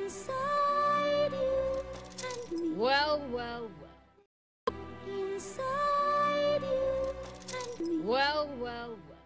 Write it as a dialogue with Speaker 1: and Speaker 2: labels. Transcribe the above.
Speaker 1: inside you and me.
Speaker 2: Well, well, well.
Speaker 1: Inside you and me.
Speaker 2: Well, well, well.